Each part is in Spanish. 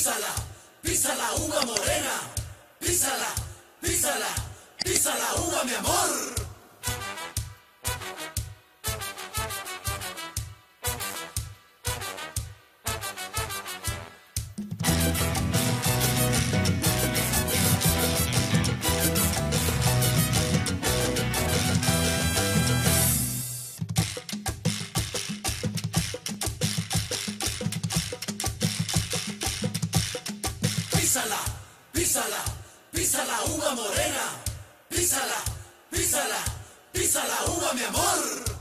písala, pisa la uva morena, písala, písala, pisa la uva, mi amor. Písala, písala, pisa la uva morena, písala, písala, pisa la uva, mi amor.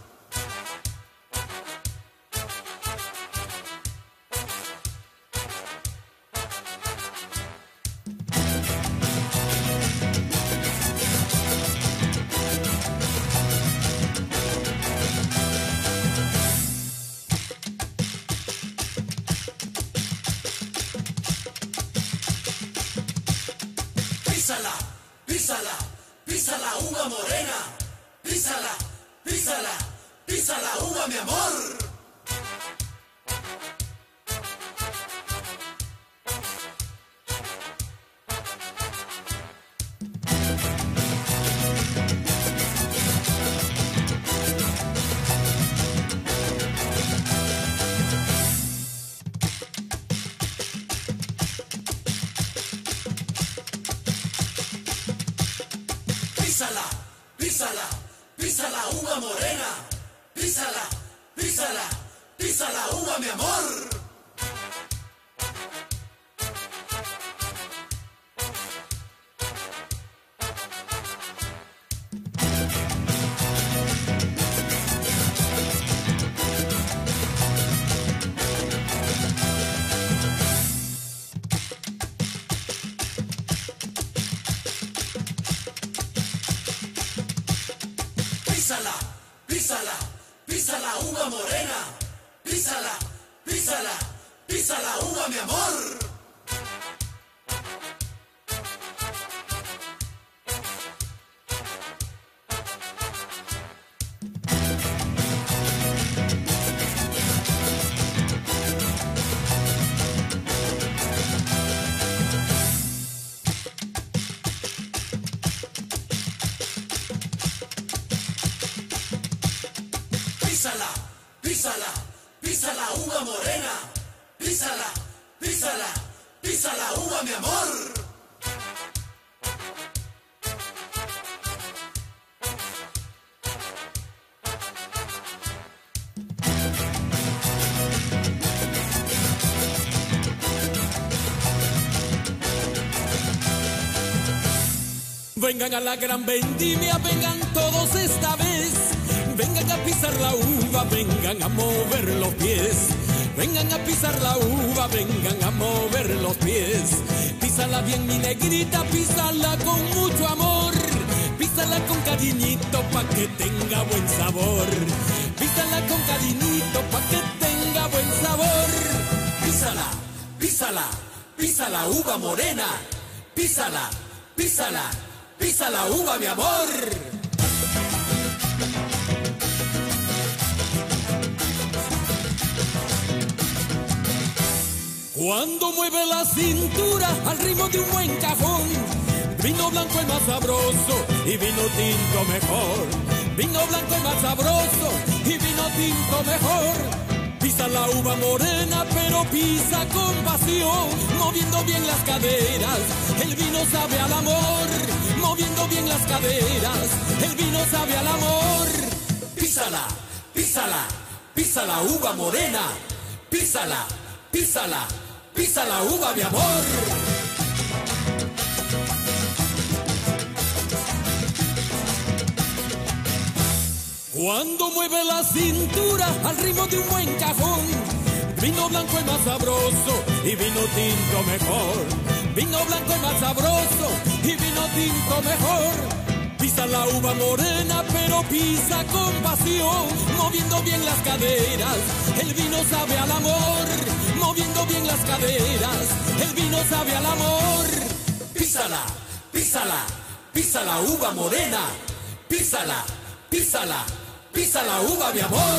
Písala, písala, pisa la uva morena, písala, písala, pisa la uva, mi amor. Písala, písala, pisa la uva morena, písala, písala, pisa la uva, mi amor. Písala, písala, pisa la uva morena, písala, písala, pisa la uva, mi amor. Písala, písala, pisa la uva morena, písala, písala, pisa la uva, mi amor. Vengan a la gran vendimia, vengan todos esta vez. Vengan a pisar la uva, vengan a mover los pies. Vengan a pisar la uva, vengan a mover los pies. Písala bien, mi negrita, písala con mucho amor. Písala con cariñito pa' que tenga buen sabor. Písala con cariñito pa' que tenga buen sabor. Písala, písala, pisa la uva morena, písala, písala, pisa la uva, mi amor. Cuando mueve la cintura al ritmo de un buen cajón, vino blanco es más sabroso y vino tinto mejor. Vino blanco es más sabroso y vino tinto mejor. Pisa la uva morena, pero pisa con pasión, moviendo bien las caderas, el vino sabe al amor. Moviendo bien las caderas, el vino sabe al amor. Písala, písala, pisa la uva morena, písala, písala, pisa la uva, mi amor. Cuando mueve la cintura al ritmo de un buen cajón, vino blanco es más sabroso y vino tinto mejor. Vino blanco es más sabroso y vino tinto mejor. Pisa la uva morena, pero pisa con pasión, moviendo bien las caderas, el vino sabe al amor. Moviendo bien las caderas, el vino sabe al amor. Písala, písala, pisa la uva morena, písala, písala, pisa la uva, mi amor.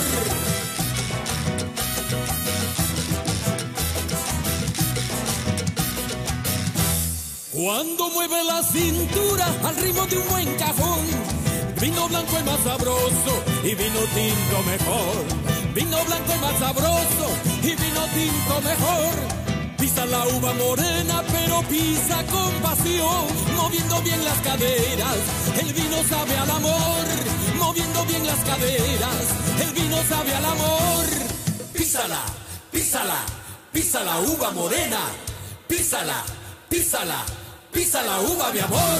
Cuando mueve la cintura al ritmo de un buen cajón, vino blanco es más sabroso y vino tinto mejor. Vino blanco es más sabroso y vino tinto mejor. Pisa la uva morena, pero pisa con pasión, moviendo bien las caderas, el vino sabe al amor. Moviendo bien las caderas, el vino sabe al amor. Písala, písala, pisa la uva morena. Písala, písala, pisa la uva, mi amor.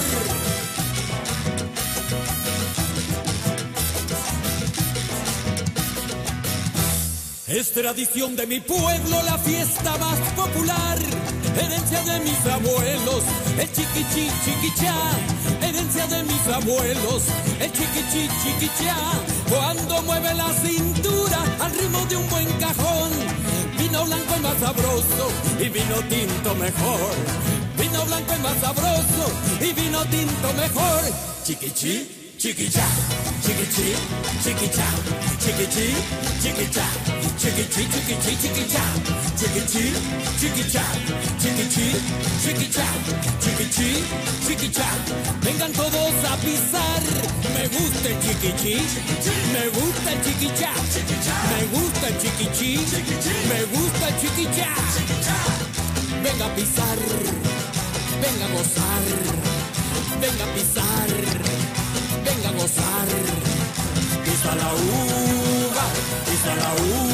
Es tradición de mi pueblo la fiesta más popular, herencia de mis abuelos, el chiquichi chiquichá. Herencia de mis abuelos, el chiquichi chiquichá. Cuando mueve la cintura al ritmo de un buen cajón, vino blanco es más sabroso y vino tinto mejor. Vino blanco es más sabroso y vino tinto mejor. Chiquichi, chiquichá, chiquichi, chiquichá, chiquichi, chiquichá, chiquichi, chiquichi, chiquichá, chiquichi, chiquichá, chiquichi, chiquichá, chiquichi, chiquichá. Vengan todos a pisar, me gusta el chiquichi, me gusta el chiquichá, me gusta el chiquichi, me gusta el chiquichá. Venga a pisar, venga a gozar, venga a pisar, venga a gozar. Pisa la uva, pisa la uva.